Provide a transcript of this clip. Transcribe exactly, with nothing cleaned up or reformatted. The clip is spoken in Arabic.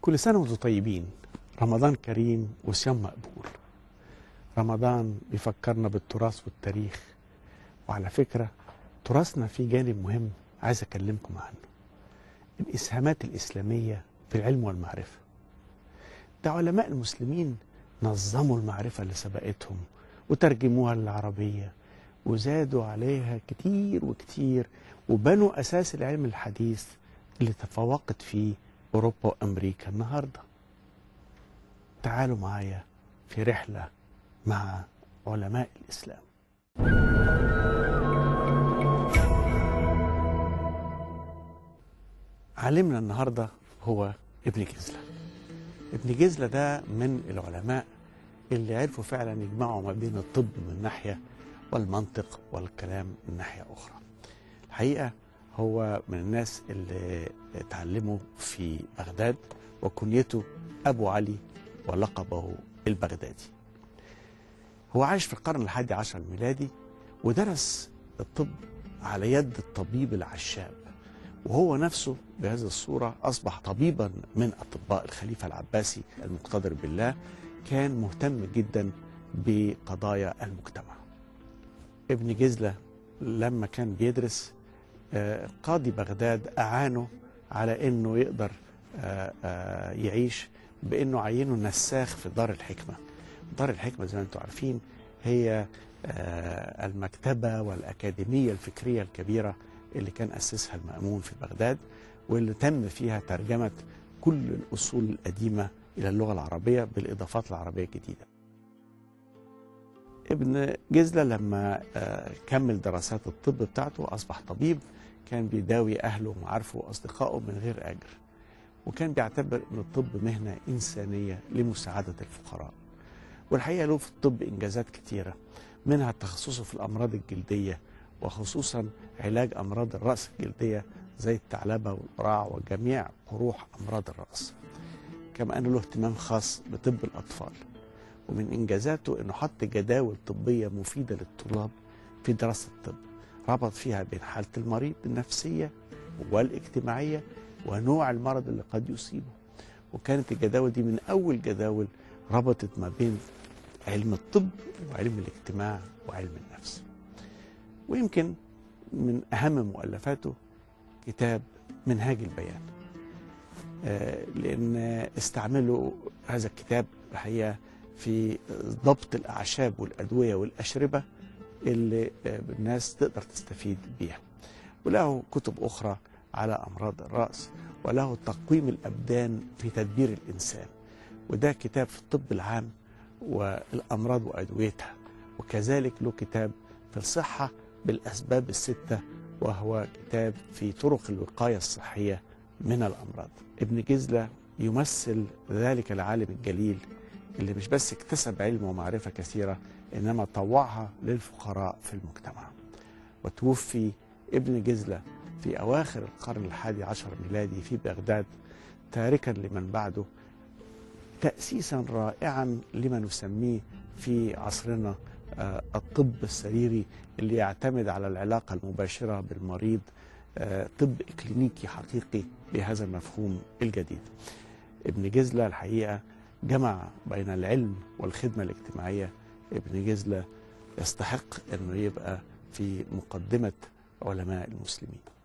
كل سنة وانتم طيبين. رمضان كريم وصيام مقبول. رمضان بيفكرنا بالتراث والتاريخ، وعلى فكرة تراثنا فيه جانب مهم عايز أكلمكم عنه: الإسهامات الإسلامية في العلم والمعرفة. ده علماء المسلمين نظموا المعرفة اللي سبقتهم وترجموها للعربية وزادوا عليها كتير وكتير، وبنوا أساس العلم الحديث اللي تفوقت فيه أوروبا وأمريكا النهاردة. تعالوا معايا في رحلة مع علماء الإسلام. عالمنا النهاردة هو ابن جزلة. ابن جزلة ده من العلماء اللي عرفوا فعلا يجمعوا ما بين الطب من ناحية والمنطق والكلام من ناحية أخرى. الحقيقة هو من الناس اللي اتعلموا في بغداد، وكنيته أبو علي ولقبه البغدادي. هو عاش في القرن الحادي عشر الميلادي ودرس الطب على يد الطبيب العشاب، وهو نفسه بهذه الصورة أصبح طبيبا من أطباء الخليفة العباسي المقتدر بالله. كان مهتم جدا بقضايا المجتمع. ابن جزلة لما كان بيدرس قاضي بغداد أعانه على أنه يقدر يعيش بأنه عينه نساخ في دار الحكمة. دار الحكمة زي ما أنتم عارفين هي المكتبة والأكاديمية الفكرية الكبيرة اللي كان أسسها المأمون في بغداد، واللي تم فيها ترجمة كل الأصول القديمة إلى اللغة العربية بالإضافات العربية الجديدة. ابن جزلة لما كمل دراسات الطب بتاعته أصبح طبيب، كان بيداوي أهله ومعارفه وأصدقائه من غير أجر، وكان بيعتبر أن الطب مهنة إنسانية لمساعدة الفقراء. والحقيقة له في الطب إنجازات كتيرة، منها تخصصه في الأمراض الجلدية، وخصوصا علاج أمراض الرأس الجلدية زي الثعلبة والقراع وجميع قروح أمراض الرأس. كما أنه له اهتمام خاص بطب الأطفال، ومن إنجازاته أنه حط جداول طبية مفيدة للطلاب في دراسة الطب، ربط فيها بين حالة المريض النفسية والاجتماعية ونوع المرض اللي قد يصيبه. وكانت الجداول دي من أول جداول ربطت ما بين علم الطب وعلم الاجتماع وعلم النفس. ويمكن من أهم مؤلفاته كتاب منهاج البيان، آه لأن استعملوا هذا الكتاب الحقيقة في ضبط الأعشاب والأدوية والأشربة اللي الناس تقدر تستفيد بيها. وله كتب أخرى على أمراض الرأس، وله تقويم الأبدان في تدبير الإنسان، وده كتاب في الطب العام والأمراض وأدويتها. وكذلك له كتاب في الصحة بالأسباب الستة، وهو كتاب في طرق الوقاية الصحية من الأمراض. ابن جزلة يمثل ذلك العالم الجليل اللي مش بس اكتسب علم ومعرفة كثيرة، إنما طوعها للفقراء في المجتمع. وتوفي ابن جزلة في أواخر القرن الحادي عشر ميلادي في بغداد، تاركا لمن بعده تأسيسا رائعا لما نسميه في عصرنا الطب السريري، اللي يعتمد على العلاقة المباشرة بالمريض، طب إكلينيكي حقيقي بهذا المفهوم الجديد. ابن جزلة الحقيقة جمع بين العلم والخدمة الاجتماعية. ابن جزلة يستحق أنه يبقى في مقدمة علماء المسلمين.